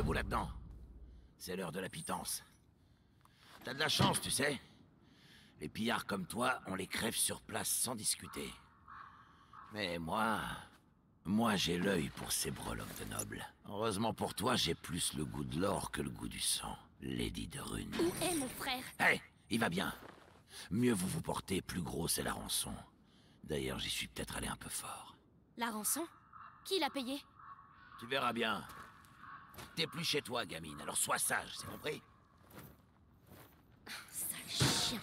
debout là-dedans. C'est l'heure de la pitance. T'as de la chance, tu sais. Les pillards comme toi, on les crève sur place sans discuter. Mais moi... Moi, j'ai l'œil pour ces breloques de nobles. Heureusement pour toi, j'ai plus le goût de l'or que le goût du sang. Lady de Rune. Où est mon frère? Hé, il va bien. Mieux vous vous portez, plus gros c'est la rançon. D'ailleurs, j'y suis peut-être allé un peu fort. La rançon? Qui l'a payée? Tu verras bien. T'es plus chez toi, gamine, alors sois sage, c'est compris? Sale chien.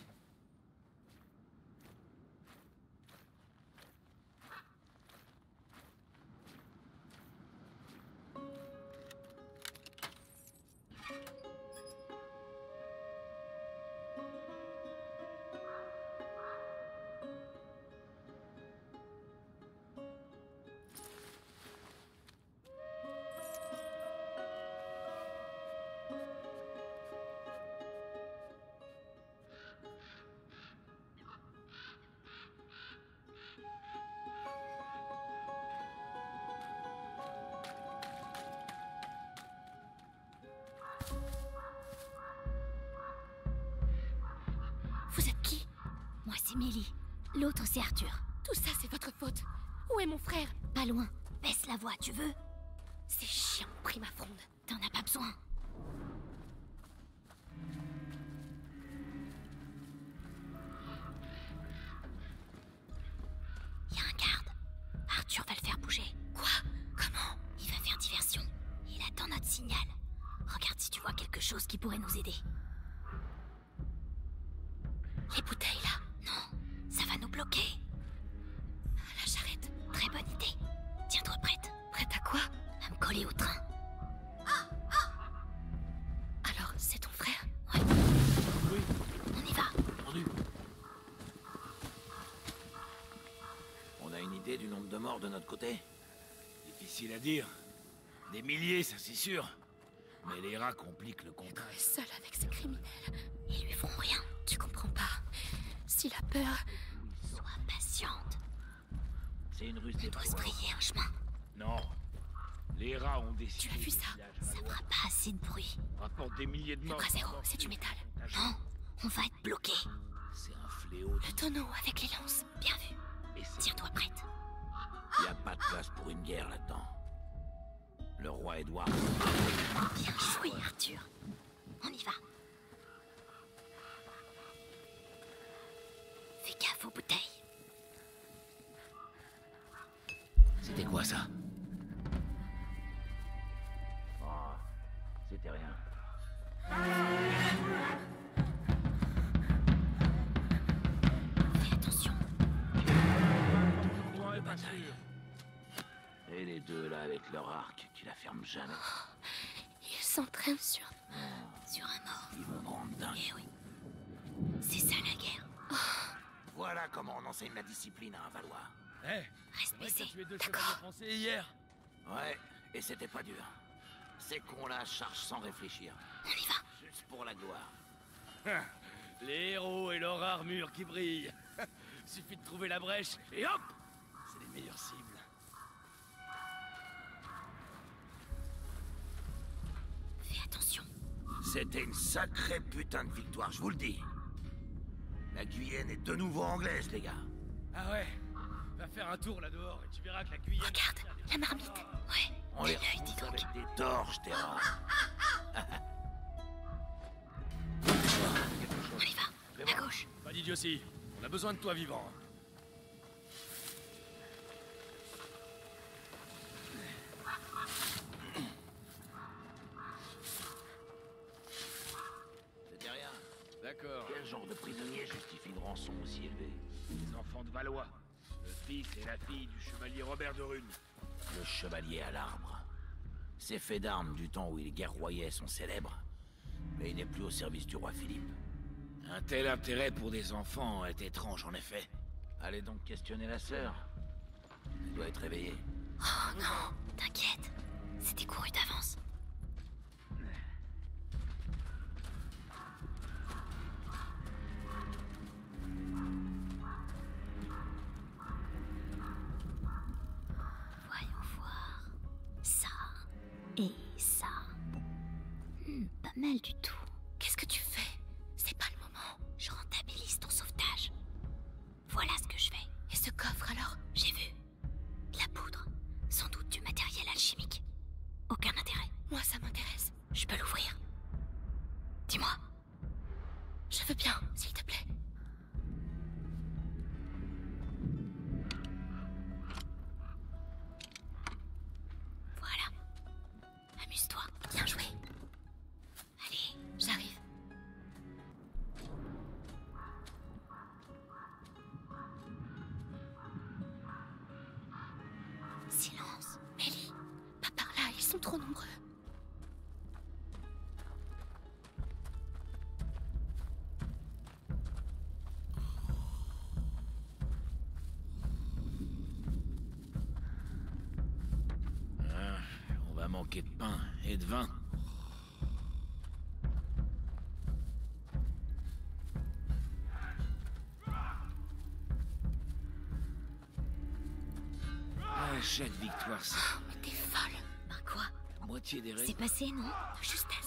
Vous êtes qui? Moi, c'est Mélie. L'autre, c'est Arthur. Tout ça, c'est votre faute. Où est mon frère? Pas loin. Baisse la voix, tu veux? Ces chiens ont pris ma fronde. T'en as pas besoin. Y a un garde. Arthur va le faire bouger. Quoi? Comment? Il va faire diversion. Il attend notre signal. Regarde si tu vois quelque chose qui pourrait nous aider. Les bouteilles, là. Non, ça va nous bloquer. La charrette. Très bonne idée. Tiens-toi prête. Prête à quoi? À me coller au train. Alors, c'est ton frère? Ouais. Oui, On y va. entendu. On a une idée du nombre de morts de notre côté? Difficile à dire. Des milliers, ça c'est sûr. Mais les rats compliquent le combat. Il est seul avec ces criminels. Ils lui feront rien. Tu comprends pas. S'il a peur... Sois patiente. C'est une ruse On des doit se Valois. frayer un chemin. Non. Les rats ont décidé. Tu as vu du ça? village Ça valois. fera pas assez de bruit. Rapporte des milliers de morts. 3-0, c'est du métal. Non, on va être bloqué. C'est un fléau. Le tonneau avec les lances. Bien vu. Et c'est Tiens-toi prête. Y a pas de place pour une guerre là-dedans. Le roi Édouard. Bien joué, Arthur. On y va. Fais gaffe aux bouteilles. C'était quoi ça? Oh, c'était rien. Fais attention. toi est pas sûr. Et les deux là avec leur arc qui la ferment jamais. Il s'entraîne sur... Sur un mort. Ils vont me rendre dingue. Eh oui. C'est ça la guerre. Voilà comment on enseigne la discipline à un Valois. Eh, Reste c'est vrai que baissé. t'as tué deux D'accord. chevaliers français hier. Ouais, et c'était pas dur. Ces cons-là chargent sans réfléchir. On y va. Juste pour la gloire. Les héros et leur armure qui brille. Suffit de trouver la brèche et hop, c'est les meilleures cibles. Fais attention. C'était une sacrée putain de victoire, je vous le dis. La Guyenne est de nouveau anglaise, les gars. Ah ouais. Va faire un tour là dehors et tu verras que la Guyane. Regarde, la marmite. Ouais, On t'as les l'œil, dis remonte donc. avec des torches, Terra. On y va. À gauche. Pas d'idiotie. On a besoin de toi vivant. C'était rien. D'accord. Quel genre de prisonnier justifie une rançon aussi élevée? Les enfants de Valois. Le fils et la fille du chevalier Robert de Rune. Le chevalier à l'arbre. Ces faits d'armes du temps où il guerroyait sont célèbres. Mais il n'est plus au service du roi Philippe. Un tel intérêt pour des enfants est étrange en effet. Allez donc questionner la sœur. Elle doit être réveillée. Oh non, t'inquiète. C'était couru d'avance. Voyons voir. Ça et ça. mal du tout. Qu'est-ce que tu fais? C'est pas le moment. Je rentabilise ton sauvetage. Voilà ce que je fais. Et ce coffre alors? J'ai vu. De la poudre. Sans doute du matériel alchimique. Aucun intérêt. Moi, ça m'intéresse. Je peux l'ouvrir. Dis-moi. Je veux bien, s'il te plaît. Voilà. Amuse-toi. Bien joué. Allez. J'arrive. Silence. Mélie, pas par là, ils sont trop nombreux. On va manquer de pain et de vin. Achète victoire, ça. Oh, mais t'es folle. Par quoi? Moitié des C'est règles. passé, non? De justesse.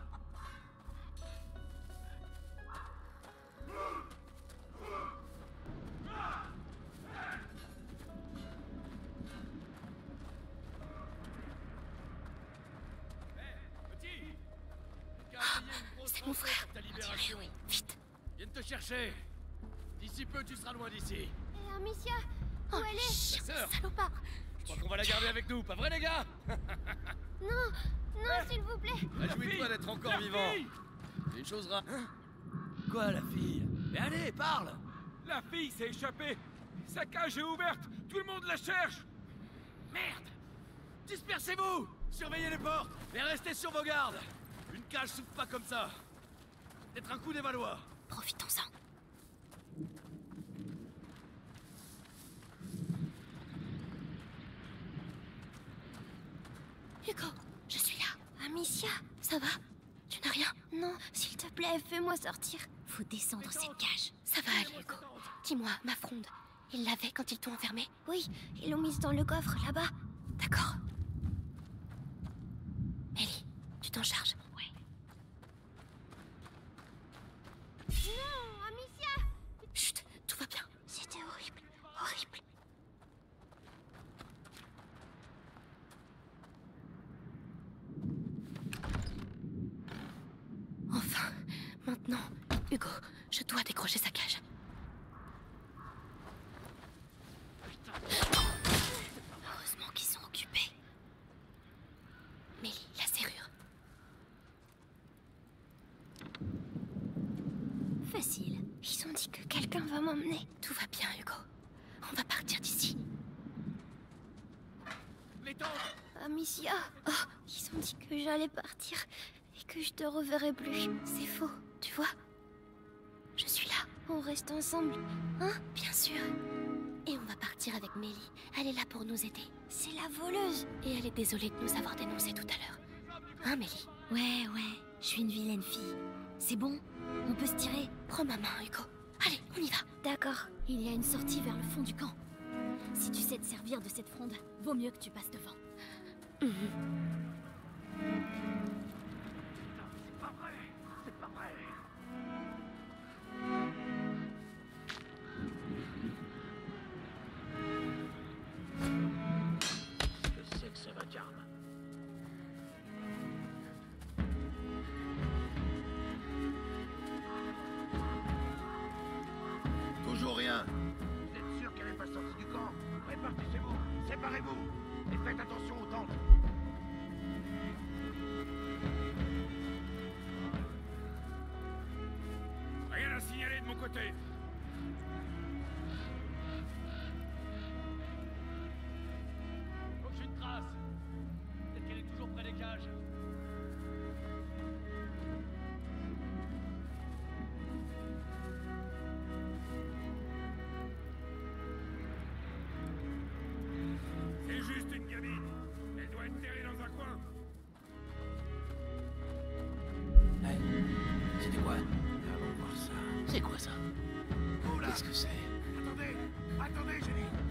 Petit! Quelqu'un a payé une grosse C'est mon rançon frère. pour ta On dirait, libération. oui. Vite. Viens te chercher. D'ici peu, tu seras loin d'ici. Et Amicia, Oh, où elle est? Ta sœur. salopard. Je crois qu'on va la garder avec nous, pas vrai, les gars? Non, non, s'il vous plaît. Réjouis-toi d'être encore vivant. Une chose rare. Quoi, la fille? Mais allez, parle! La fille s'est échappée. Sa cage est ouverte. Tout le monde la cherche. Merde! Dispersez-vous! Surveillez les portes et restez sur vos gardes! Une cage s'ouvre pas comme ça! Peut-être un coup des Valois! Profitons-en. Hugo, je suis là. Amicia, Ça va? Tu n'as rien? non, s'il te plaît, fais-moi sortir. Faut descendre cette cage. Ça va aller, Hugo. Dis-moi, ma fronde, ils l'avaient quand ils t'ont enfermé? Oui, ils l'ont mise dans le coffre, là-bas. D'accord. Mélie, tu t'en charges? Ouais. Non, Amicia! Chut, tout va bien. C'était horrible, horrible. Enfin, maintenant, Hugo, je dois décrocher sa cage. Heureusement qu'ils sont occupés. Mélie, la serrure. Facile. Ils ont dit que quelqu'un va m'emmener. Tout va bien, Hugo. On va partir d'ici. Les tentes! Amicia, oh, ils ont dit que j'allais partir et que je te reverrai plus. C'est faux, tu vois? Je suis là, On reste ensemble, hein? bien sûr. Et on va partir avec Mélie. Elle est là pour nous aider. C'est la voleuse. Et elle est désolée de nous avoir dénoncés tout à l'heure. Hein, Mélie? Ouais, je suis une vilaine fille. C'est bon, on peut se tirer. Prends ma main, Hugo. Allez, on y va. D'accord, il y a une sortie vers le fond du camp. Si tu sais te servir de cette fronde, vaut mieux que tu passes devant. Je sais que c'est votre arme. Toujours rien. Vous êtes sûr qu'elle n'est pas sortie du camp? Répartissez-vous, séparez-vous, et faites attention aux tentes. Rien à signaler de mon côté. Faut que j'ai une trace! Peut-être qu'elle est toujours près des cages. C'est juste une gamine. Elle doit être terrée dans un coin. Hey, c'était quoi? Allons voir ça. C'est quoi ça? Qu'est-ce que c'est? Attendez, attendez, j'ai dit.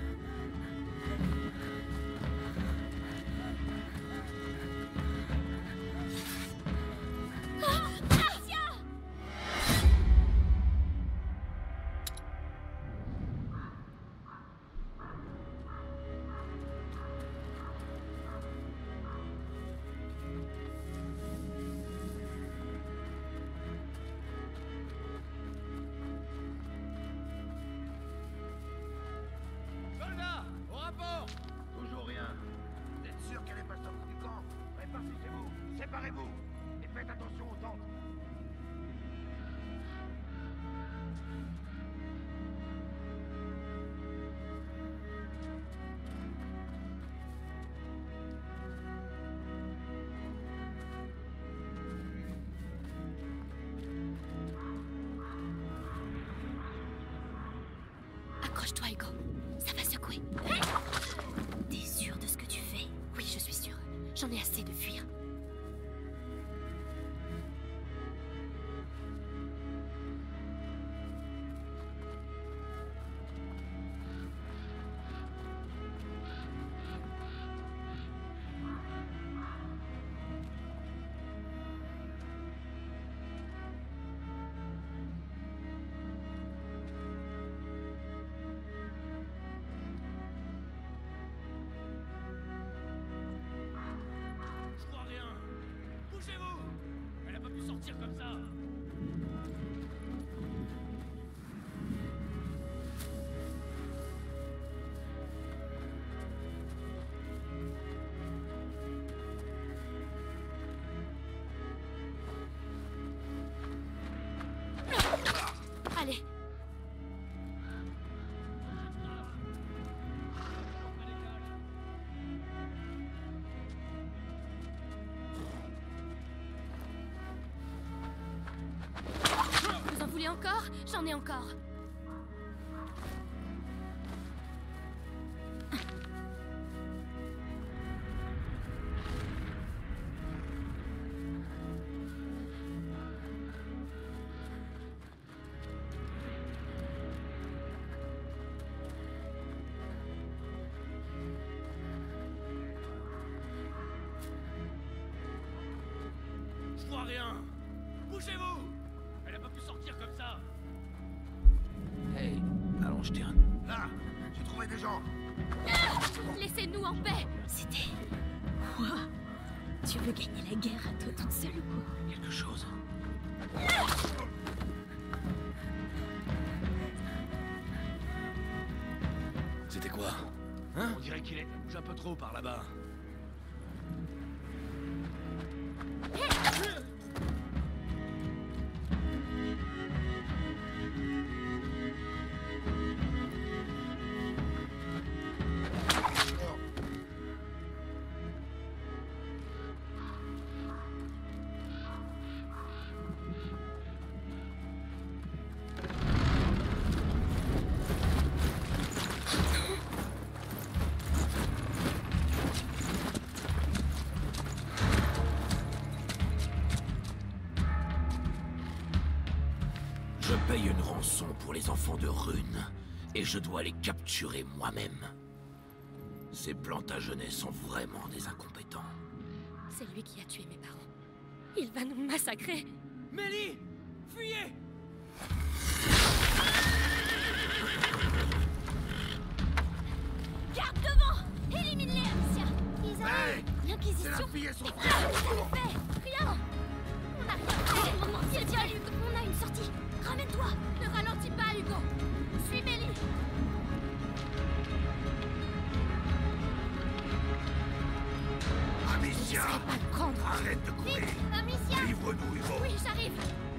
Préparez-vous et faites attention aux tentes. Accroche-toi, Hugo. Ça va secouer. T'es sûr de ce que tu fais? Oui, je suis sûre. J'en ai assez de fuir. Je vois rien. Bougez-vous. Elle a pas pu sortir comme ça. Allez. Vous en voulez encore? J'en ai encore. Je vois rien. Bougez-vous. Elle a pas pu sortir comme ça. Hey, allonge-toi. Là, j'ai trouvé des gens. Laissez-nous en paix. C'était... Quoi? Tu veux gagner la guerre à toi toute seule ou quoi? Quelque chose. C'était quoi? Hein? On dirait qu'il bouge un peu trop par là-bas. Je paye une rançon pour les enfants de Rune, et je dois les capturer moi-même. Ces Plantagenets sont vraiment des incompétents. C'est lui qui a tué mes parents. Il va nous massacrer. Mélie, fuyez. Garde devant! Élimine-les, Amicia! Ils Hey! arrivent! C'est L'Inquisition! la fille et son Mais frère. qu'est-ce que vous avez fait? Rien! On n'a rien fait! Tiens, Hugo, on a une sortie! Ramène-toi! Ne ralentis pas, Hugo. Suis Mélie. Amicia, Pas le prendre. arrête de courir. Amicia! Livre-nous, Hugo. Oui, j'arrive.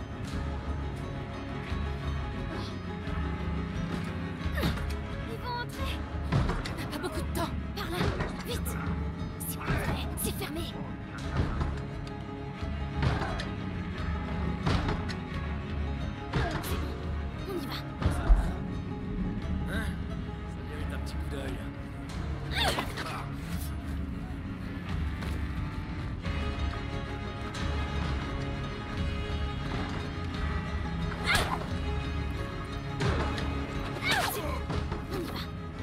Ils vont entrer! On n'a pas beaucoup de temps. Par là! Vite! C'est pas vrai! C'est fermé! C'est bon, on y va! Hein? Ça mérite un petit coup d'œil. C'est bon, on y va!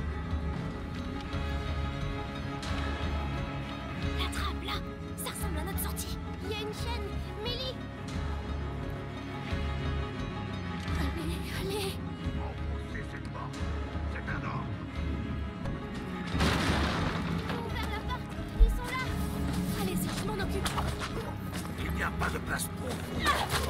La trappe, là! Ça ressemble à notre sortie! Il y a une chaîne! Mélie! Allez, allez. Enfoncez cette porte. C'est un ordre. Ils ont ouvert la porte! Ils sont là! Allez-y, je m'en occupe. Il n'y a pas de place pour vous.